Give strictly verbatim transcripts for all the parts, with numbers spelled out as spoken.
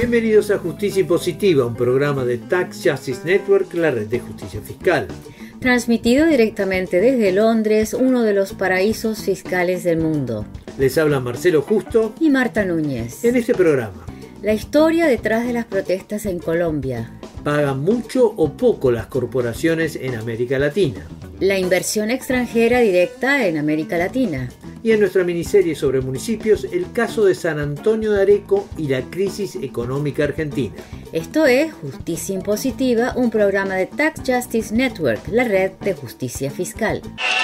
Bienvenidos a Justicia Impositiva, un programa de Tax Justice Network, la red de justicia fiscal. Transmitido directamente desde Londres, uno de los paraísos fiscales del mundo. Les habla Marcelo Justo y Marta Núñez. En este programa, la historia detrás de las protestas en Colombia. ¿Pagan mucho o poco las corporaciones en América Latina? La inversión extranjera directa en América Latina. Y en nuestra miniserie sobre municipios, el caso de San Antonio de Areco y la crisis económica argentina. Esto es Justicia Impositiva, un programa de Tax Justice Network, la red de justicia fiscal.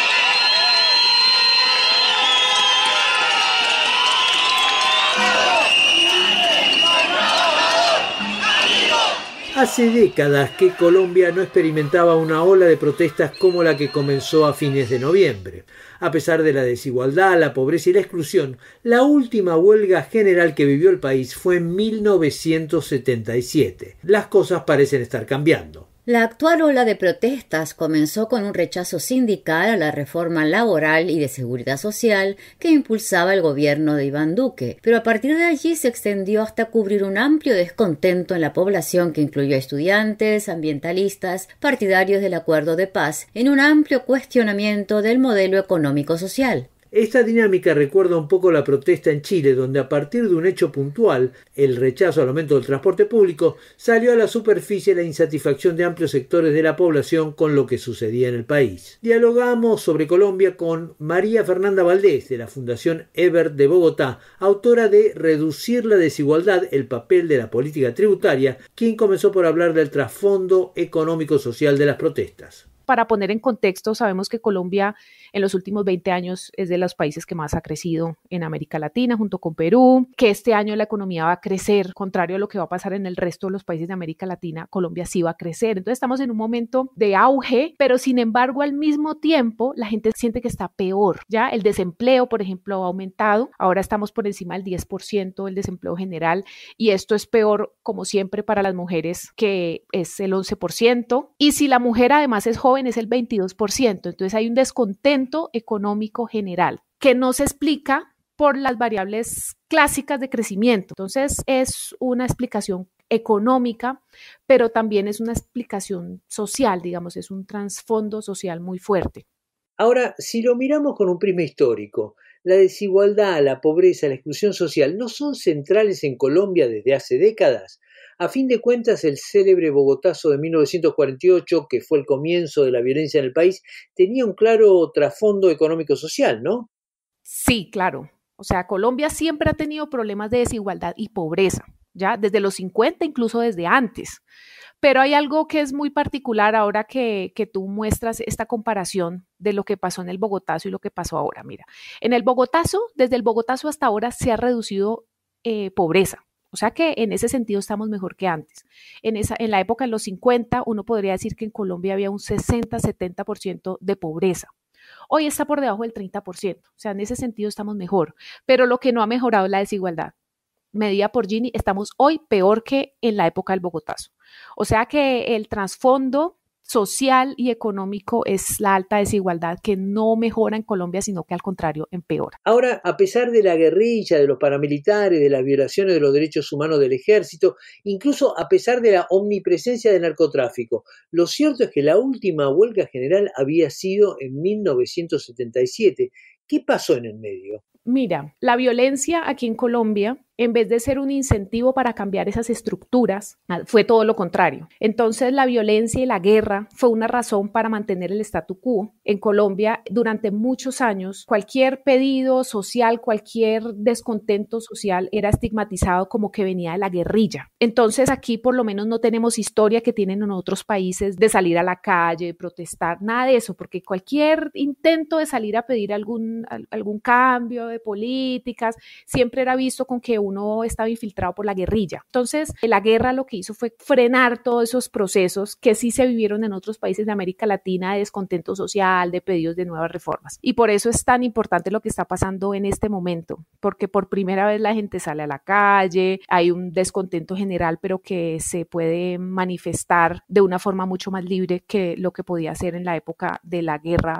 Hace décadas que Colombia no experimentaba una ola de protestas como la que comenzó a fines de noviembre. A pesar de la desigualdad, la pobreza y la exclusión, la última huelga general que vivió el país fue en mil novecientos setenta y siete. Las cosas parecen estar cambiando. La actual ola de protestas comenzó con un rechazo sindical a la reforma laboral y de seguridad social que impulsaba el gobierno de Iván Duque, pero a partir de allí se extendió hasta cubrir un amplio descontento en la población que incluyó a estudiantes, ambientalistas, partidarios del acuerdo de paz, en un amplio cuestionamiento del modelo económico-social. Esta dinámica recuerda un poco la protesta en Chile, donde a partir de un hecho puntual, el rechazo al aumento del transporte público, salió a la superficie la insatisfacción de amplios sectores de la población con lo que sucedía en el país. Dialogamos sobre Colombia con María Fernanda Valdés, de la Fundación Ebert de Bogotá, autora de Reducir la desigualdad, el papel de la política tributaria, quien comenzó por hablar del trasfondo económico-social de las protestas. Para poner en contexto, sabemos que Colombia en los últimos veinte años es de los países que más ha crecido en América Latina, junto con Perú, que este año la economía va a crecer, contrario a lo que va a pasar en el resto de los países de América Latina, Colombia sí va a crecer. Entonces estamos en un momento de auge, pero sin embargo al mismo tiempo la gente siente que está peor. Ya el desempleo, por ejemplo, ha aumentado, ahora estamos por encima del diez por ciento del desempleo general y esto es peor, como siempre, para las mujeres, que es el once por ciento, y si la mujer además es joven es el veintidós por ciento. Entonces hay un descontento económico general que no se explica por las variables clásicas de crecimiento. Entonces es una explicación económica, pero también es una explicación social, digamos, es un trasfondo social muy fuerte. Ahora, si lo miramos con un prisma histórico, la desigualdad, la pobreza, la exclusión social no son centrales en Colombia desde hace décadas. A fin de cuentas, el célebre Bogotazo de mil novecientos cuarenta y ocho, que fue el comienzo de la violencia en el país, tenía un claro trasfondo económico-social, ¿no? Sí, claro. O sea, Colombia siempre ha tenido problemas de desigualdad y pobreza, ya desde los cincuenta, incluso desde antes. Pero hay algo que es muy particular ahora que, que tú muestras esta comparación de lo que pasó en el Bogotazo y lo que pasó ahora. Mira, en el Bogotazo, desde el Bogotazo hasta ahora se ha reducido eh, pobreza. O sea que en ese sentido estamos mejor que antes. En, esa, en la época de los cincuenta, uno podría decir que en Colombia había un sesenta a setenta por ciento de pobreza. Hoy está por debajo del treinta por ciento. O sea, en ese sentido estamos mejor. Pero lo que no ha mejorado es la desigualdad. Medida por Gini, estamos hoy peor que en la época del Bogotazo. O sea que el trasfondo social y económico es la alta desigualdad que no mejora en Colombia, sino que al contrario empeora. Ahora, a pesar de la guerrilla, de los paramilitares, de las violaciones de los derechos humanos del ejército, incluso a pesar de la omnipresencia del narcotráfico, lo cierto es que la última huelga general había sido en mil novecientos setenta y siete. ¿Qué pasó en el medio? Mira, la violencia aquí en Colombia, en vez de ser un incentivo para cambiar esas estructuras, fue todo lo contrario. Entonces, la violencia y la guerra fue una razón para mantener el statu quo. En Colombia, durante muchos años, cualquier pedido social, cualquier descontento social era estigmatizado como que venía de la guerrilla. Entonces, aquí por lo menos no tenemos historia que tienen en otros países de salir a la calle, de protestar, nada de eso, porque cualquier intento de salir a pedir algún, algún cambio de políticas siempre era visto con que uno estaba infiltrado por la guerrilla. Entonces, la guerra lo que hizo fue frenar todos esos procesos que sí se vivieron en otros países de América Latina de descontento social, de pedidos de nuevas reformas. Y por eso es tan importante lo que está pasando en este momento, porque por primera vez la gente sale a la calle, hay un descontento general, pero que se puede manifestar de una forma mucho más libre que lo que podía ser en la época de la guerra.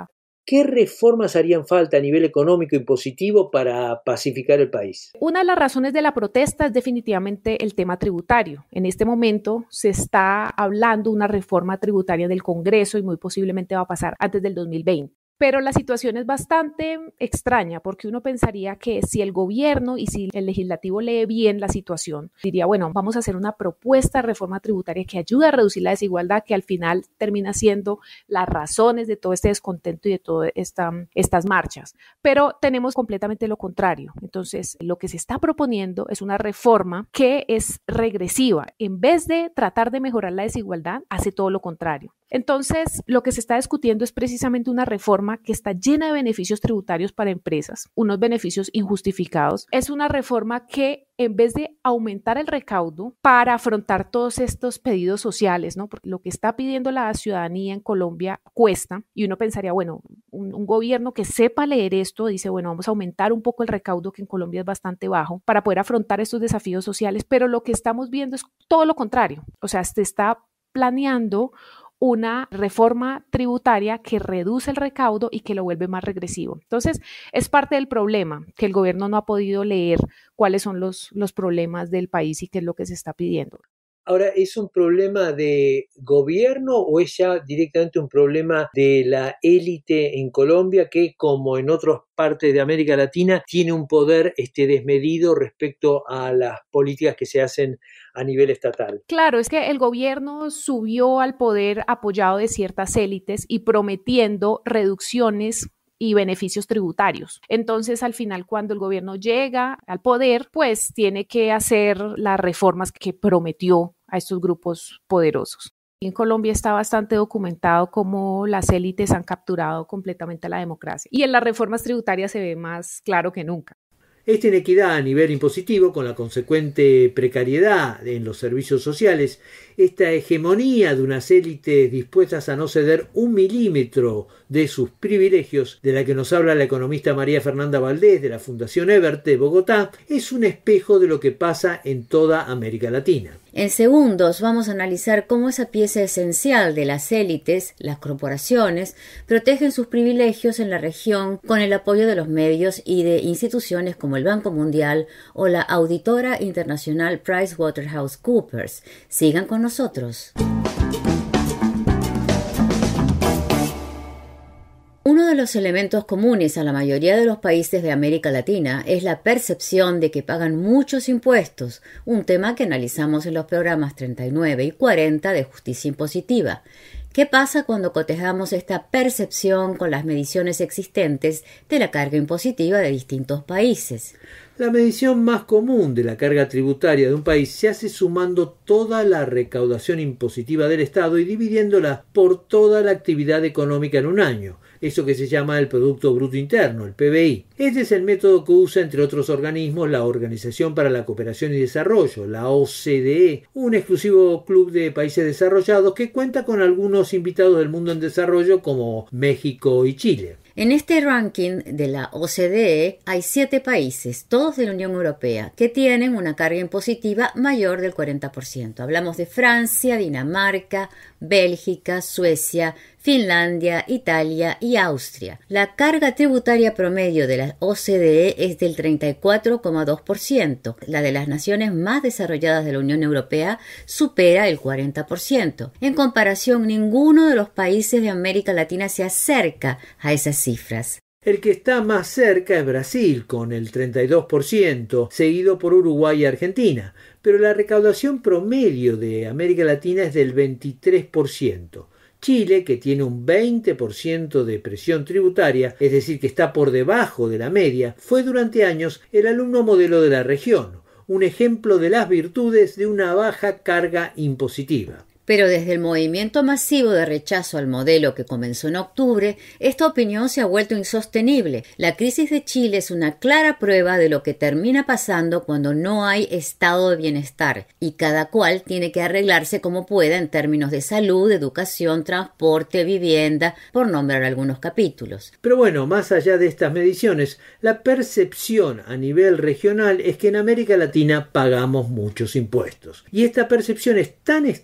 ¿qué reformas harían falta a nivel económico y positivo para pacificar el país? Una de las razones de la protesta es definitivamente el tema tributario. En este momento se está hablando de una reforma tributaria del Congreso y muy posiblemente va a pasar antes del dos mil veinte. Pero la situación es bastante extraña porque uno pensaría que si el gobierno y si el legislativo lee bien la situación, diría, bueno, vamos a hacer una propuesta de reforma tributaria que ayude a reducir la desigualdad, que al final termina siendo las razones de todo este descontento y de todas esta, estas marchas. Pero tenemos completamente lo contrario. Entonces, lo que se está proponiendo es una reforma que es regresiva. En vez de tratar de mejorar la desigualdad, hace todo lo contrario. Entonces, lo que se está discutiendo es precisamente una reforma que está llena de beneficios tributarios para empresas, unos beneficios injustificados. Es una reforma que, en vez de aumentar el recaudo para afrontar todos estos pedidos sociales, ¿no? Porque lo que está pidiendo la ciudadanía en Colombia cuesta, y uno pensaría, bueno, un, un gobierno que sepa leer esto dice, bueno, vamos a aumentar un poco el recaudo, que en Colombia es bastante bajo, para poder afrontar estos desafíos sociales, pero lo que estamos viendo es todo lo contrario. O sea, se está planeando una reforma tributaria que reduce el recaudo y que lo vuelve más regresivo. Entonces, es parte del problema, que el gobierno no ha podido leer cuáles son los, los problemas del país y qué es lo que se está pidiendo. Ahora, ¿es un problema de gobierno o es ya directamente un problema de la élite en Colombia que, como en otras partes de América Latina, tiene un poder este, desmedido respecto a las políticas que se hacen a nivel estatal? Claro, es que el gobierno subió al poder apoyado de ciertas élites y prometiendo reducciones y beneficios tributarios. Entonces, al final, cuando el gobierno llega al poder, pues tiene que hacer las reformas que prometió a estos grupos poderosos. En Colombia está bastante documentado cómo las élites han capturado completamente a la democracia. Y en las reformas tributarias se ve más claro que nunca. Esta inequidad a nivel impositivo, con la consecuente precariedad en los servicios sociales, esta hegemonía de unas élites dispuestas a no ceder un milímetro de sus privilegios, de la que nos habla la economista María Fernanda Valdés de la Fundación Ebert de Bogotá, es un espejo de lo que pasa en toda América Latina. En segundos vamos a analizar cómo esa pieza esencial de las élites, las corporaciones, protegen sus privilegios en la región con el apoyo de los medios y de instituciones como el Banco Mundial o la auditora internacional PricewaterhouseCoopers. Sigan con nosotros. Uno de los elementos comunes a la mayoría de los países de América Latina es la percepción de que pagan muchos impuestos, un tema que analizamos en los programas treinta y nueve y cuarenta de Justicia Impositiva. ¿Qué pasa cuando cotejamos esta percepción con las mediciones existentes de la carga impositiva de distintos países? La medición más común de la carga tributaria de un país se hace sumando toda la recaudación impositiva del Estado y dividiéndola por toda la actividad económica en un año. Eso que se llama el Producto Bruto Interno, el P B I. Este es el método que usa, entre otros organismos, la Organización para la Cooperación y Desarrollo, la O C D E, un exclusivo club de países desarrollados que cuenta con algunos invitados del mundo en desarrollo como México y Chile. En este ranking de la O C D E hay siete países, todos de la Unión Europea, que tienen una carga impositiva mayor del cuarenta por ciento. Hablamos de Francia, Dinamarca, Bélgica, Suecia, Finlandia, Italia y Austria. La carga tributaria promedio de la O C D E es del treinta y cuatro coma dos por ciento. La de las naciones más desarrolladas de la Unión Europea supera el cuarenta por ciento. En comparación, ninguno de los países de América Latina se acerca a esas cifras. El que está más cerca es Brasil, con el treinta y dos por ciento, seguido por Uruguay y Argentina, pero la recaudación promedio de América Latina es del veintitrés por ciento. Chile, que tiene un veinte por ciento de presión tributaria, es decir, que está por debajo de la media, fue durante años el alumno modelo de la región, un ejemplo de las virtudes de una baja carga impositiva. Pero desde el movimiento masivo de rechazo al modelo que comenzó en octubre, esta opinión se ha vuelto insostenible. La crisis de Chile es una clara prueba de lo que termina pasando cuando no hay estado de bienestar y cada cual tiene que arreglarse como pueda en términos de salud, educación, transporte, vivienda, por nombrar algunos capítulos. Pero bueno, más allá de estas mediciones, la percepción a nivel regional es que en América Latina pagamos muchos impuestos. Y esta percepción es tan extendida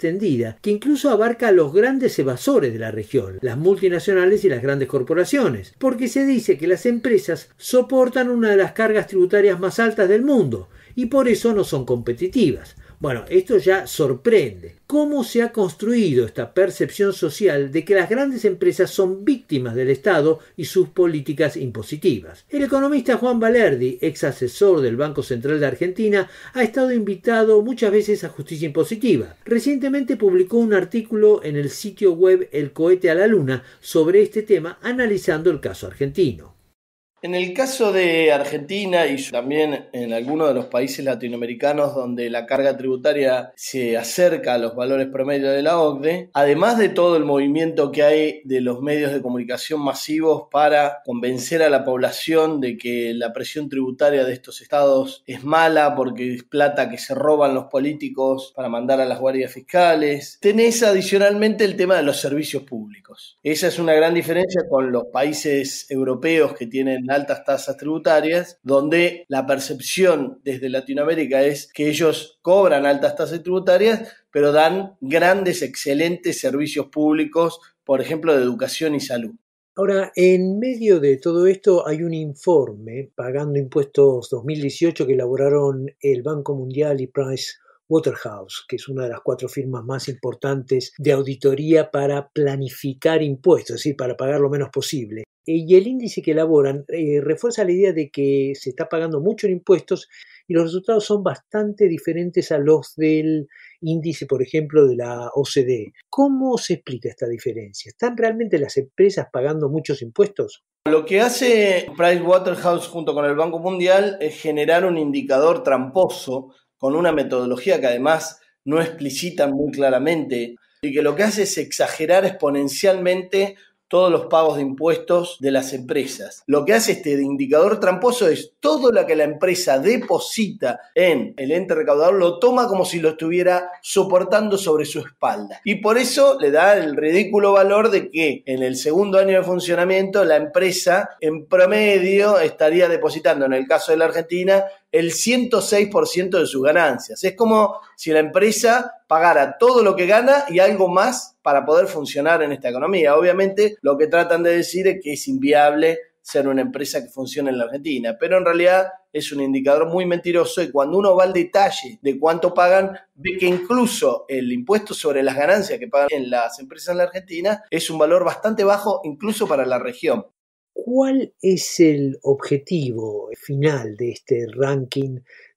Argentina, que incluso abarca a los grandes evasores de la región, las multinacionales y las grandes corporaciones, porque se dice que las empresas soportan una de las cargas tributarias más altas del mundo y por eso no son competitivas. Bueno, esto ya sorprende. ¿Cómo se ha construido esta percepción social de que las grandes empresas son víctimas del Estado y sus políticas impositivas? El economista Juan Valerdi, ex asesor del Banco Central de Argentina, ha estado invitado muchas veces a Justicia Impositiva. Recientemente publicó un artículo en el sitio web El Cohete a la Luna sobre este tema, analizando el caso argentino. En el caso de Argentina y también en algunos de los países latinoamericanos donde la carga tributaria se acerca a los valores promedio de la O C D E, además de todo el movimiento que hay de los medios de comunicación masivos para convencer a la población de que la presión tributaria de estos estados es mala porque es plata que se roban los políticos para mandar a las guardias fiscales, tenés adicionalmente el tema de los servicios públicos. Esa es una gran diferencia con los países europeos que tienen altas tasas tributarias, donde la percepción desde Latinoamérica es que ellos cobran altas tasas tributarias, pero dan grandes, excelentes servicios públicos, por ejemplo, de educación y salud. Ahora, en medio de todo esto hay un informe, Pagando Impuestos dos mil dieciocho, que elaboraron el Banco Mundial y Price Waterhouse, que es una de las cuatro firmas más importantes de auditoría para planificar impuestos, es decir, para pagar lo menos posible. Y el índice que elaboran eh, refuerza la idea de que se está pagando mucho en impuestos y los resultados son bastante diferentes a los del índice, por ejemplo, de la O C D E. ¿Cómo se explica esta diferencia? ¿Están realmente las empresas pagando muchos impuestos? Lo que hace Pricewaterhouse junto con el Banco Mundial es generar un indicador tramposo con una metodología que además no explicitan muy claramente y que lo que hace es exagerar exponencialmente todos los pagos de impuestos de las empresas. Lo que hace este indicador tramposo es todo lo que la empresa deposita en el ente recaudador lo toma como si lo estuviera soportando sobre su espalda. Y por eso le da el ridículo valor de que en el segundo año de funcionamiento la empresa en promedio estaría depositando, en el caso de la Argentina, el ciento seis por ciento de sus ganancias. Es como si la empresa pagara todo lo que gana y algo más para poder funcionar en esta economía. Obviamente lo que tratan de decir es que es inviable ser una empresa que funcione en la Argentina, pero en realidad es un indicador muy mentiroso y cuando uno va al detalle de cuánto pagan, ve que incluso el impuesto sobre las ganancias que pagan en las empresas en la Argentina es un valor bastante bajo incluso para la región. ¿Cuál es el objetivo final de este ranking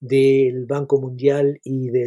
del Banco Mundial y de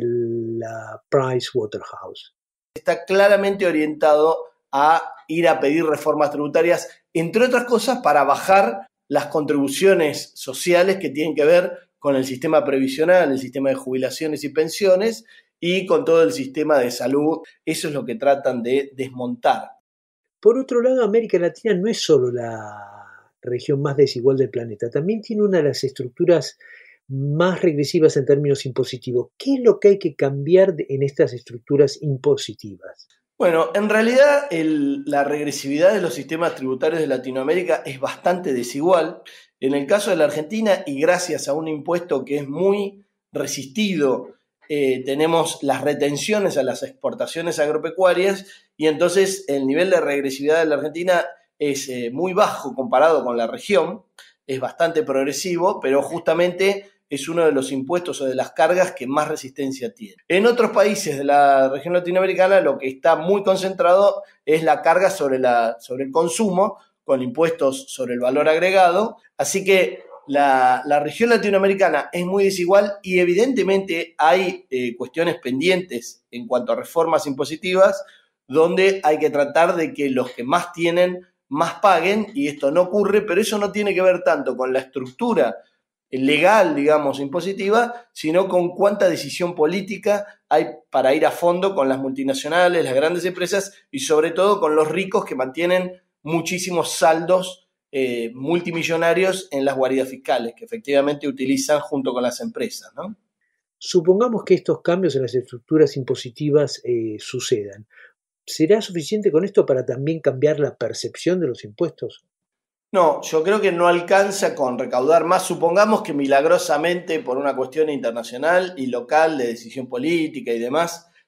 la Pricewaterhouse? Está claramente orientado a ir a pedir reformas tributarias, entre otras cosas, para bajar las contribuciones sociales que tienen que ver con el sistema previsional, el sistema de jubilaciones y pensiones y con todo el sistema de salud. Eso es lo que tratan de desmontar. Por otro lado, América Latina no es solo la región más desigual del planeta, también tiene una de las estructuras más regresivas en términos impositivos. ¿Qué es lo que hay que cambiar en estas estructuras impositivas? Bueno, en realidad el, la regresividad de los sistemas tributarios de Latinoamérica es bastante desigual. En el caso de la Argentina, y gracias a un impuesto que es muy resistido, eh, tenemos las retenciones a las exportaciones agropecuarias y entonces el nivel de regresividad de la Argentina es eh, muy bajo comparado con la región, es bastante progresivo, pero justamente es uno de los impuestos o de las cargas que más resistencia tiene. En otros países de la región latinoamericana lo que está muy concentrado es la carga sobre, la, sobre el consumo, con impuestos sobre el valor agregado, así que la, la región latinoamericana es muy desigual y evidentemente hay eh, cuestiones pendientes en cuanto a reformas impositivas donde hay que tratar de que los que más tienen más paguen, y esto no ocurre, pero eso no tiene que ver tanto con la estructura legal, digamos, impositiva, sino con cuánta decisión política hay para ir a fondo con las multinacionales, las grandes empresas y sobre todo con los ricos que mantienen muchísimos saldos eh, multimillonarios en las guaridas fiscales que efectivamente utilizan junto con las empresas, ¿no? Supongamos que estos cambios en las estructuras impositivas eh, sucedan. ¿Será suficiente con esto para también cambiar la percepción de los impuestos? No, yo creo que no alcanza con recaudar más. Supongamos que milagrosamente por una cuestión internacional y local de decisión política y demás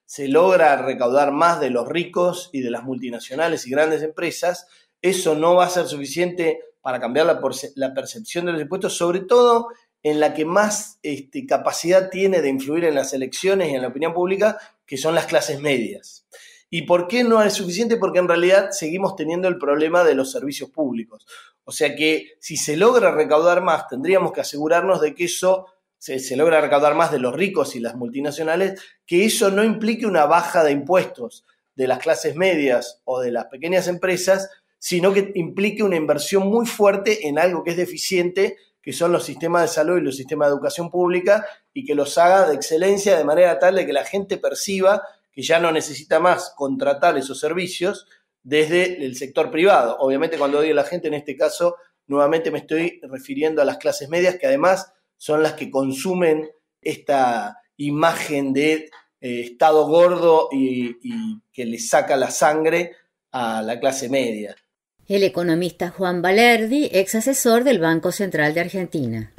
se logra recaudar más de los ricos y de las multinacionales y grandes empresas, eso no va a ser suficiente para cambiar la, la percepción de los impuestos, sobre todo en la que más este, capacidad tiene de influir en las elecciones y en la opinión pública, que son las clases medias. ¿Y por qué no es suficiente? Porque en realidad seguimos teniendo el problema de los servicios públicos. O sea que si se logra recaudar más, tendríamos que asegurarnos de que eso se, se logra recaudar más de los ricos y las multinacionales, que eso no implique una baja de impuestos de las clases medias o de las pequeñas empresas, sino que implique una inversión muy fuerte en algo que es deficiente, que son los sistemas de salud y los sistemas de educación pública, y que los haga de excelencia de manera tal de que la gente perciba que ya no necesita más contratar esos servicios desde el sector privado. Obviamente, cuando digo la gente, en este caso, nuevamente me estoy refiriendo a las clases medias, que además son las que consumen esta imagen de eh, Estado gordo y, y que le saca la sangre a la clase media. El economista Juan Valerdi, ex asesor del Banco Central de Argentina.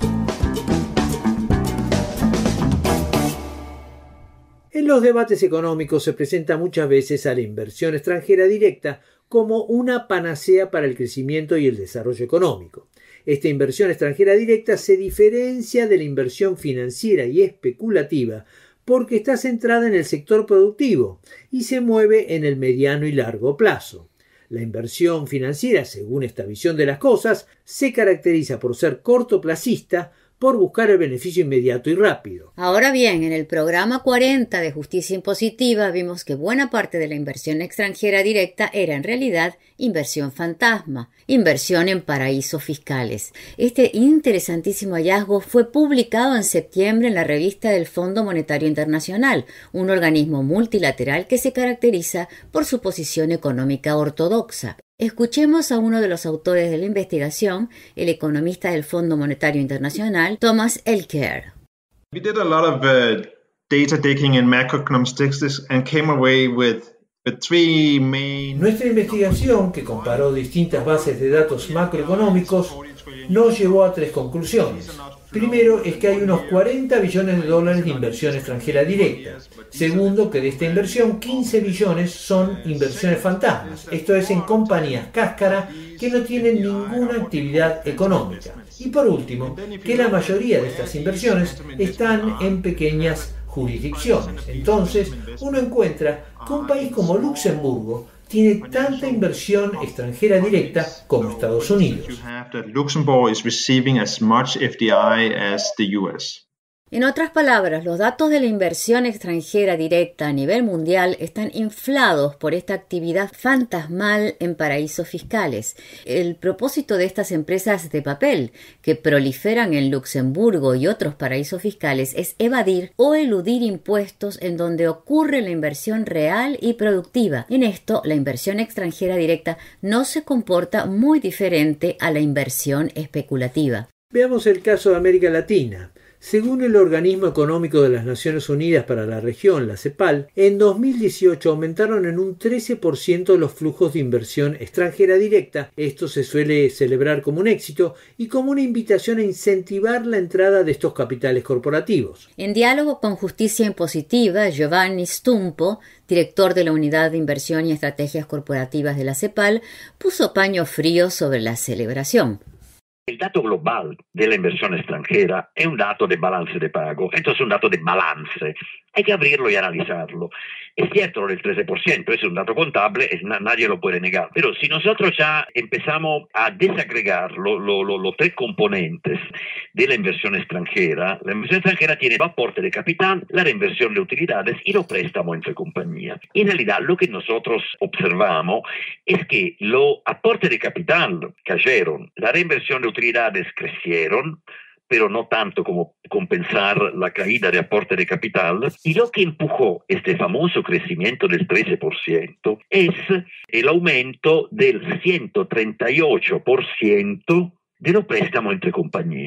En los debates económicos se presenta muchas veces a la inversión extranjera directa como una panacea para el crecimiento y el desarrollo económico. Esta inversión extranjera directa se diferencia de la inversión financiera y especulativa porque está centrada en el sector productivo y se mueve en el mediano y largo plazo. La inversión financiera, según esta visión de las cosas, se caracteriza por ser cortoplacista, por buscar el beneficio inmediato y rápido. Ahora bien, en el programa cuarenta de Justicia Impositiva vimos que buena parte de la inversión extranjera directa era en realidad inversión fantasma, inversión en paraísos fiscales. Este interesantísimo hallazgo fue publicado en septiembre en la revista del Fondo Monetario Internacional, un organismo multilateral que se caracteriza por su posición económica ortodoxa. Escuchemos a uno de los autores de la investigación, el economista del Fondo Monetario Internacional, Thomas Elker. We did a lot of uh, data digging in macroeconomic statistics and came away with, with three main... Nuestra investigación, que comparó distintas bases de datos macroeconómicos, nos llevó a tres conclusiones. Primero es que hay unos cuarenta billones de dólares de inversión extranjera directa. Segundo, que de esta inversión quince billones son inversiones fantasmas, esto es en compañías cáscara que no tienen ninguna actividad económica. Y por último, que la mayoría de estas inversiones están en pequeñas jurisdicciones. Entonces, uno encuentra que un país como Luxemburgo tiene tanta inversión extranjera directa como Estados Unidos. Luxembourg is receiving as much F D I as the U S. En otras palabras, los datos de la inversión extranjera directa a nivel mundial están inflados por esta actividad fantasmal en paraísos fiscales. El propósito de estas empresas de papel que proliferan en Luxemburgo y otros paraísos fiscales es evadir o eludir impuestos en donde ocurre la inversión real y productiva. En esto, la inversión extranjera directa no se comporta muy diferente a la inversión especulativa. Veamos el caso de América Latina. Según el Organismo Económico de las Naciones Unidas para la Región, la CEPAL, en dos mil dieciocho aumentaron en un trece por ciento los flujos de inversión extranjera directa. Esto se suele celebrar como un éxito y como una invitación a incentivar la entrada de estos capitales corporativos. En diálogo con Justicia Impositiva, Giovanni Stumpo, director de la Unidad de Inversión y Estrategias Corporativas de la CEPAL, puso paño frío sobre la celebración. El dato global de la inversión extranjera es un dato de balance de pago, entonces es un dato de balance. Hay que abrirlo y analizarlo. Es cierto, el trece por ciento es un dato contable, es, nadie lo puede negar, pero si nosotros ya empezamos a desagregar lo, lo, lo, los tres componentes de la inversión extranjera, la inversión extranjera tiene el aporte de capital, la reinversión de utilidades y los préstamos entre compañías. En realidad, lo que nosotros observamos es que los aportes de capital cayeron, la reinversión de utilidades crecieron, pero no tanto como compensar la caída de aporte de capital. Y lo que empujó este famoso crecimiento del trece por ciento es el aumento del ciento treinta y ocho por ciento de los préstamos entre compañías.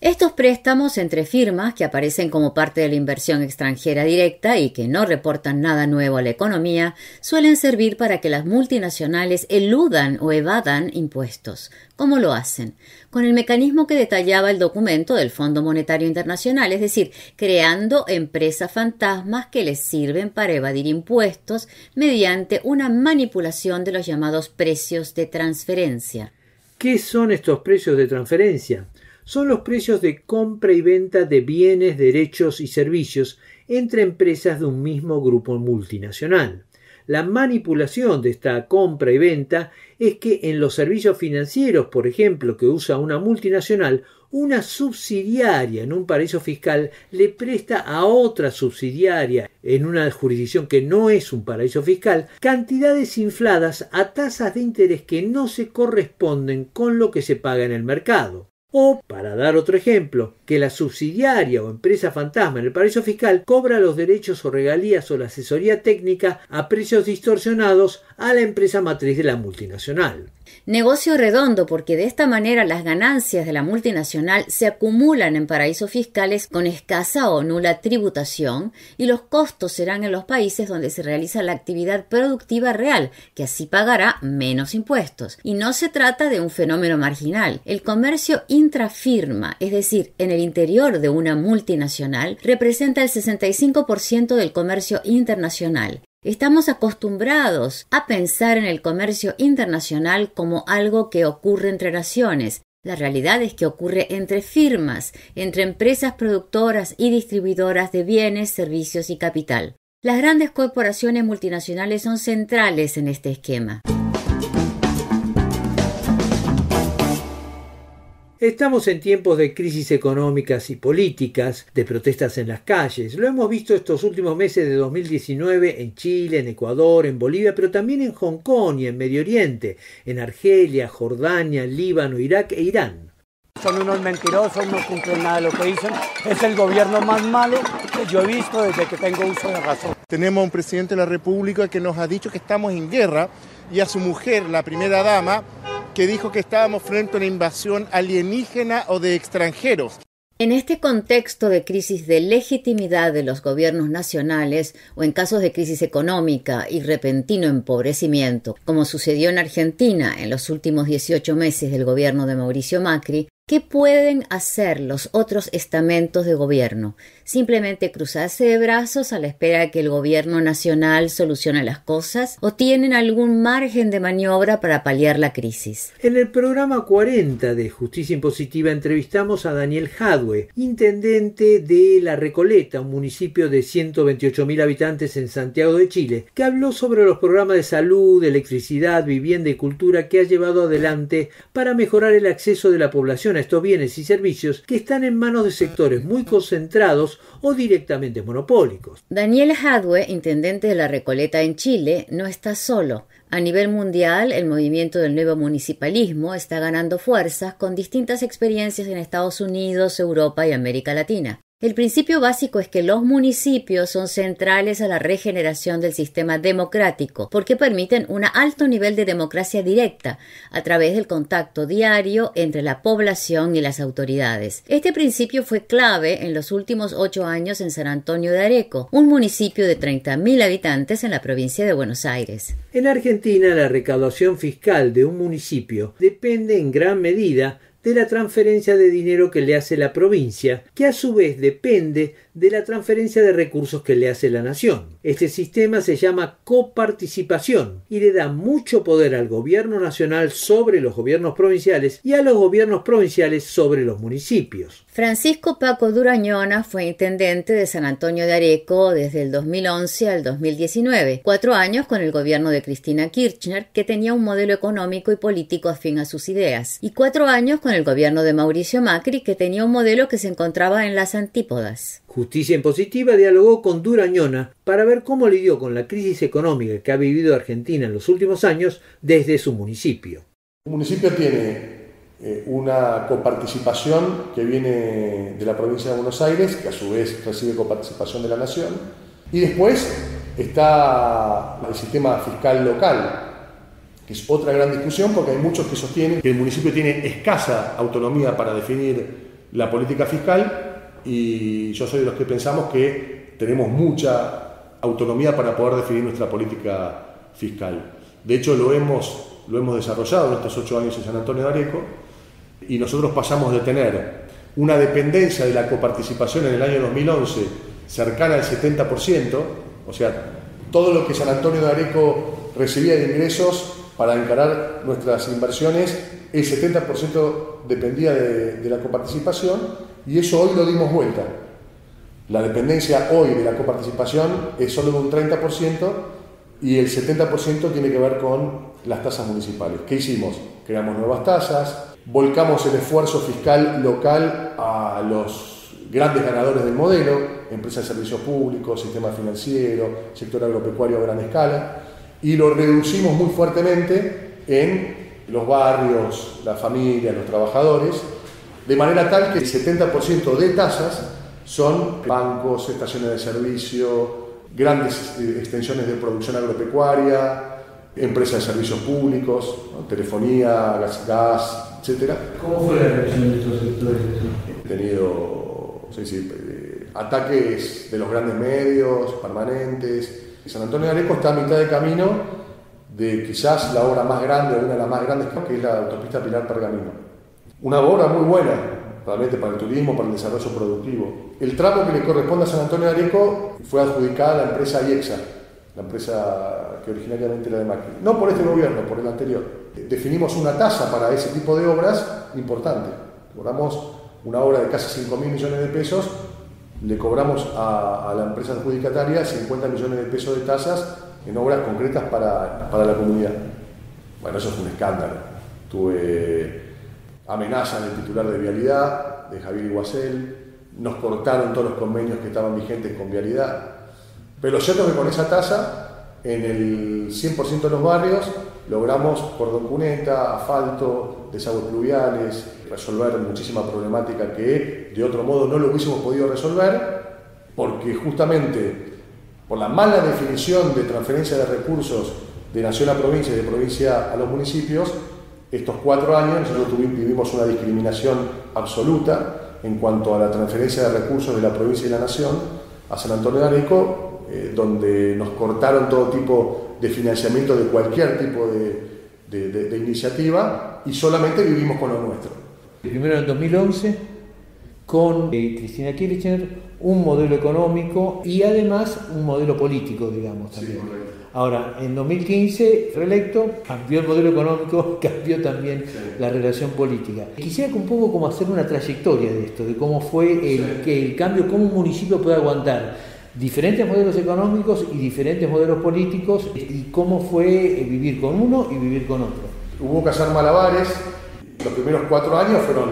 Estos préstamos entre firmas, que aparecen como parte de la inversión extranjera directa y que no reportan nada nuevo a la economía, suelen servir para que las multinacionales eludan o evadan impuestos. ¿Cómo lo hacen? Con el mecanismo que detallaba el documento del Fondo Monetario Internacional, es decir, creando empresas fantasmas que les sirven para evadir impuestos mediante una manipulación de los llamados precios de transferencia. ¿Qué son estos precios de transferencia? Son los precios de compra y venta de bienes, derechos y servicios entre empresas de un mismo grupo multinacional. La manipulación de esta compra y venta es que en los servicios financieros, por ejemplo, que usa una multinacional, una subsidiaria en un paraíso fiscal le presta a otra subsidiaria en una jurisdicción que no es un paraíso fiscal cantidades infladas a tasas de interés que no se corresponden con lo que se paga en el mercado. O, para dar otro ejemplo, que la subsidiaria o empresa fantasma en el paraíso fiscal cobra los derechos o regalías o la asesoría técnica a precios distorsionados a la empresa matriz de la multinacional. Negocio redondo, porque de esta manera las ganancias de la multinacional se acumulan en paraísos fiscales con escasa o nula tributación y los costos serán en los países donde se realiza la actividad productiva real, que así pagará menos impuestos. Y no se trata de un fenómeno marginal. El comercio intrafirma, es decir, en el interior de una multinacional, representa el sesenta y cinco por ciento del comercio internacional. Estamos acostumbrados a pensar en el comercio internacional como algo que ocurre entre naciones. La realidad es que ocurre entre firmas, entre empresas productoras y distribuidoras de bienes, servicios y capital. Las grandes corporaciones multinacionales son centrales en este esquema. Estamos en tiempos de crisis económicas y políticas, de protestas en las calles. Lo hemos visto estos últimos meses de dos mil diecinueve en Chile, en Ecuador, en Bolivia, pero también en Hong Kong y en Medio Oriente, en Argelia, Jordania, Líbano, Irak e Irán. Son unos mentirosos, no cumplen nada de lo que dicen. Es el gobierno más malo que yo he visto desde que tengo uso de razón. Tenemos un presidente de la República que nos ha dicho que estamos en guerra y a su mujer, la primera dama, que dijo que estábamos frente a una invasión alienígena o de extranjeros. En este contexto de crisis de legitimidad de los gobiernos nacionales o en casos de crisis económica y repentino empobrecimiento, como sucedió en Argentina en los últimos dieciocho meses del gobierno de Mauricio Macri, ¿qué pueden hacer los otros estamentos de gobierno? ¿Simplemente cruzarse de brazos a la espera de que el gobierno nacional solucione las cosas? ¿O tienen algún margen de maniobra para paliar la crisis? En el programa cuarenta de Justicia Impositiva entrevistamos a Daniel Jadwe, intendente de La Recoleta, un municipio de ciento veintiocho mil habitantes en Santiago de Chile, que habló sobre los programas de salud, electricidad, vivienda y cultura que ha llevado adelante para mejorar el acceso de la población a estos bienes y servicios que están en manos de sectores muy concentrados o directamente monopólicos. Daniel Jadwe, intendente de La Recoleta en Chile, no está solo. A nivel mundial, el movimiento del nuevo municipalismo está ganando fuerzas con distintas experiencias en Estados Unidos, Europa y América Latina. El principio básico es que los municipios son centrales a la regeneración del sistema democrático porque permiten un alto nivel de democracia directa a través del contacto diario entre la población y las autoridades. Este principio fue clave en los últimos ocho años en San Antonio de Areco, un municipio de treinta mil habitantes en la provincia de Buenos Aires. En Argentina, la recaudación fiscal de un municipio depende en gran medida de la transferencia de dinero que le hace la provincia, que a su vez depende de la transferencia de recursos que le hace la nación. Este sistema se llama coparticipación y le da mucho poder al gobierno nacional sobre los gobiernos provinciales y a los gobiernos provinciales sobre los municipios. Francisco Paco Durañona fue intendente de San Antonio de Areco desde el dos mil once al dos mil diecinueve, cuatro años con el gobierno de Cristina Kirchner, que tenía un modelo económico y político afín a sus ideas, y cuatro años con el gobierno de Mauricio Macri, que tenía un modelo que se encontraba en las antípodas. Justicia Impositiva dialogó con Durañona para ver cómo lidió con la crisis económica que ha vivido Argentina en los últimos años desde su municipio. El municipio tiene eh, una coparticipación que viene de la provincia de Buenos Aires, que a su vez recibe coparticipación de la nación, y después está el sistema fiscal local, que es otra gran discusión porque hay muchos que sostienen que el municipio tiene escasa autonomía para definir la política fiscal, y yo soy de los que pensamos que tenemos mucha autonomía para poder definir nuestra política fiscal. De hecho, lo hemos, lo hemos desarrollado en estos ocho años en San Antonio de Areco, y nosotros pasamos de tener una dependencia de la coparticipación en el año dos mil once cercana al setenta por ciento, o sea, todo lo que San Antonio de Areco recibía de ingresos para encarar nuestras inversiones, el setenta por ciento dependía de, de la coparticipación, y eso hoy lo dimos vuelta. La dependencia hoy de la coparticipación es solo de un treinta por ciento y el setenta por ciento tiene que ver con las tasas municipales. ¿Qué hicimos? Creamos nuevas tasas, volcamos el esfuerzo fiscal local a los grandes ganadores del modelo, empresas de servicios públicos, sistema financiero, sector agropecuario a gran escala, y lo reducimos muy fuertemente en los barrios, las familias, los trabajadores, de manera tal que el setenta por ciento de tasas son bancos, estaciones de servicio, grandes extensiones de producción agropecuaria, empresas de servicios públicos, ¿no? Telefonía, gas, gas, etcétera. ¿Cómo fue la reacción de estos sectores? He tenido sí, sí, eh, ataques de los grandes medios, permanentes. San Antonio de Areco está a mitad de camino de quizás la obra más grande, una de las más grandes, que es la autopista Pilar Pergamino. Una obra muy buena, realmente para el turismo, para el desarrollo productivo. El tramo que le corresponde a San Antonio de Areco fue adjudicada a la empresa IEXA, la empresa que originariamente era de Macri. No por este gobierno, por el anterior. Definimos una tasa para ese tipo de obras importante. Cobramos una obra de casi cinco mil millones de pesos, le cobramos a, a la empresa adjudicataria cincuenta millones de pesos de tasas en obras concretas para, para la comunidad. Bueno, eso fue un escándalo. Tuve amenazas del titular de Vialidad, de Javier Iguacel, nos cortaron todos los convenios que estaban vigentes con Vialidad. Pero lo cierto es que con esa tasa, en el cien por ciento de los barrios, logramos cordón cuneta, asfalto, desagües pluviales, resolver muchísima problemática que de otro modo no lo hubiésemos podido resolver, porque justamente por la mala definición de transferencia de recursos de nación a provincia y de provincia a los municipios, estos cuatro años nosotros vivimos una discriminación absoluta en cuanto a la transferencia de recursos de la provincia y la nación a San Antonio de Areco, eh, donde nos cortaron todo tipo de financiamiento de cualquier tipo de, de, de, de iniciativa, y solamente vivimos con lo nuestro. Primero en dos mil once, con eh, Cristina Kirchner, un modelo económico y además un modelo político, digamos, también. Sí, ahora, en dos mil quince, reelecto, cambió el modelo económico, cambió también sí. la relación política. Quisiera un poco como hacer una trayectoria de esto, de cómo fue el, sí. que el cambio, cómo un municipio puede aguantar diferentes modelos económicos y diferentes modelos políticos, y cómo fue vivir con uno y vivir con otro. Hubo que hacer malabares. Los primeros cuatro años fueron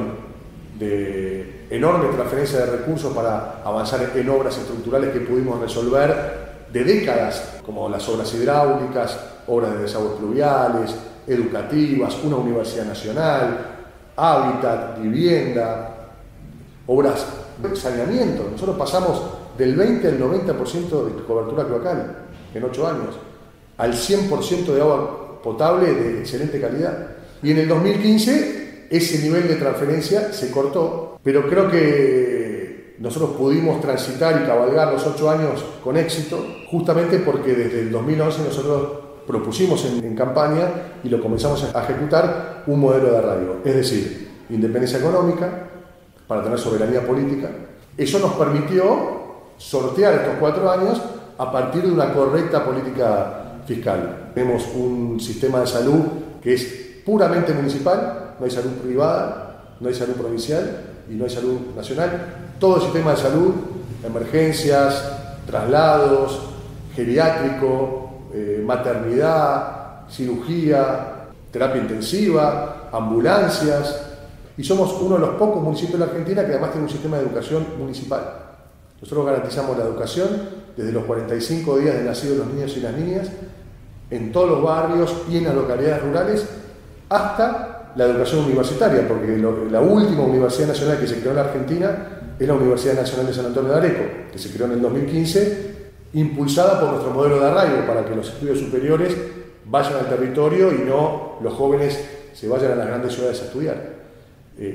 de enorme transferencia de recursos para avanzar en obras estructurales que pudimos resolver de décadas, como las obras hidráulicas, obras de desagües pluviales, educativas, una universidad nacional, hábitat, vivienda, obras de saneamiento. Nosotros pasamos del veinte al noventa por ciento de cobertura cloacal en ocho años, al cien por ciento de agua potable de excelente calidad. Y en el dos mil quince ese nivel de transferencia se cortó, pero creo que nosotros pudimos transitar y cabalgar los ocho años con éxito, justamente porque desde el dos mil once nosotros propusimos en, en campaña y lo comenzamos a ejecutar un modelo de arraigo, es decir, independencia económica para tener soberanía política. Eso nos permitió sortear estos cuatro años a partir de una correcta política fiscal. Tenemos un sistema de salud que es puramente municipal, no hay salud privada, no hay salud provincial y no hay salud nacional. Todo el sistema de salud, emergencias, traslados, geriátrico, eh, maternidad, cirugía, terapia intensiva, ambulancias, y somos uno de los pocos municipios de la Argentina que además tiene un sistema de educación municipal. Nosotros garantizamos la educación desde los cuarenta y cinco días de nacido de los niños y las niñas en todos los barrios y en las localidades rurales, hasta la educación universitaria, porque lo, la última universidad nacional que se creó en la Argentina es la Universidad Nacional de San Antonio de Areco, que se creó en el dos mil quince, impulsada por nuestro modelo de arraigo, para que los estudios superiores vayan al territorio y no los jóvenes se vayan a las grandes ciudades a estudiar. Eh,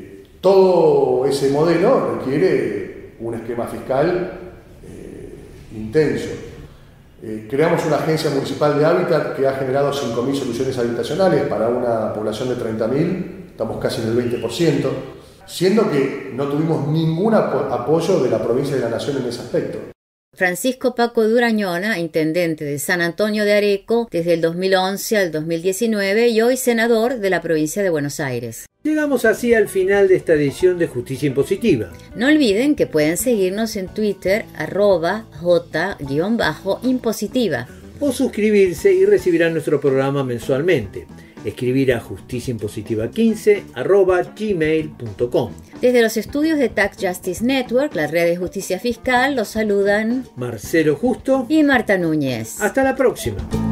Todo ese modelo requiere un esquema fiscal eh, intenso. Eh, creamos una agencia municipal de hábitat que ha generado cinco mil soluciones habitacionales para una población de treinta mil, estamos casi en el veinte por ciento, siendo que no tuvimos ningún apo- apoyo de la provincia y de la nación en ese aspecto. Francisco Paco Durañona, intendente de San Antonio de Areco desde el dos mil once al dos mil diecinueve y hoy senador de la provincia de Buenos Aires. Llegamos así al final de esta edición de Justicia Impositiva. No olviden que pueden seguirnos en Twitter, arroba j-impositiva. O suscribirse y recibirán nuestro programa mensualmente. Escribir a justiciaimpositiva quince arroba gmail punto com. Desde los estudios de Tax Justice Network, la red de justicia fiscal, los saludan Marcelo Justo y Marta Núñez. Hasta la próxima.